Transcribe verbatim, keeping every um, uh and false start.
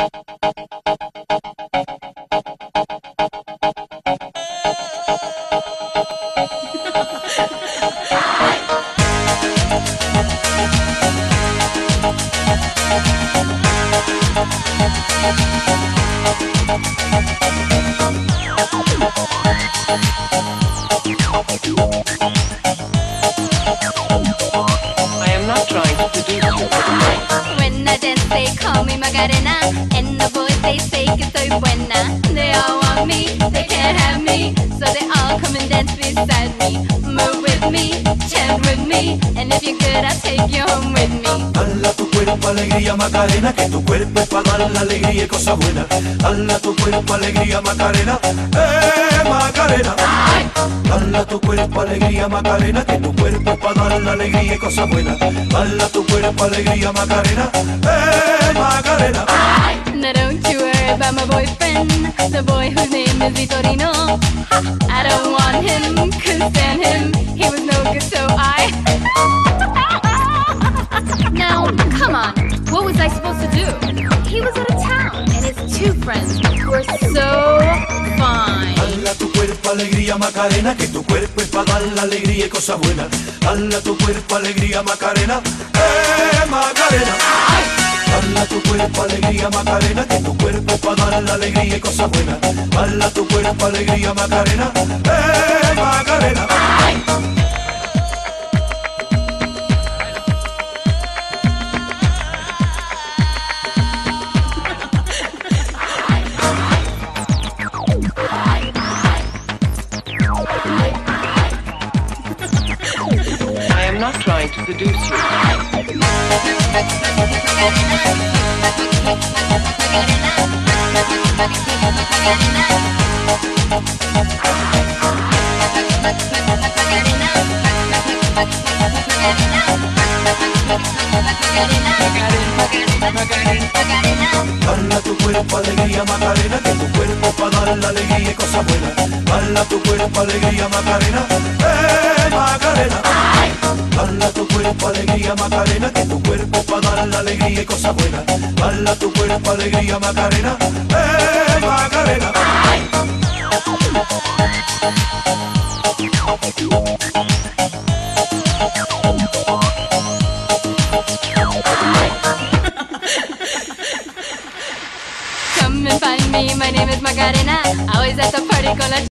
I am not trying to seduce you. When I dance they call me Macarena, and the boys they say que soy buena. They all want me, they can't have me, so they all come and dance beside me. Move with me, chant with me, and if you're good I'll take you home with me. Hala tu cuerpo alegría Macarena, que tu cuerpo es para dar la alegría y cosas buenas. Hala tu cuerpo alegría Macarena, eh Macarena. Hala tu cuerpo alegría Macarena, que tu cuerpo es para dar la alegría y cosas buenas. Hala tu cuerpo alegría Macarena, eh Macarena. Now don't you worry about my boyfriend, the boy whose name is Vitorino. I don't want him, couldn't stand him, he was no good so I Now, come on, what was I supposed to do? He was out of town, and his two friends were so fine. Hala tu cuerpo alegría Macarena, que tu cuerpo es para dar la alegría y cosas buenas. Hala tu cuerpo alegría Macarena, eh Macarena. Hala tu cuerpo alegría Macarena, que tu cuerpo es para dar la alegría y cosas buenas. Hala tu cuerpo alegría Macarena, eh Macarena. I am not trying to seduce you. Hala tu cuerpo alegría Macarena, que tu cuerpo es para dar la alegría y cosas buenas. Hala tu cuerpo alegría Macarena, eh Macarena. Hala tu cuerpo alegría Macarena, que tu cuerpo es para dar la alegría y cosas buenas. Hala tu cuerpo alegría Macarena, eh Macarena. Come and find me, my name is Macarena, always at the party con la